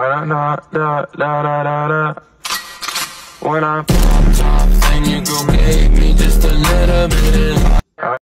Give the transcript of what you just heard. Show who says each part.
Speaker 1: da da da da da da da. When I pop top, then you go gave me just a little bit of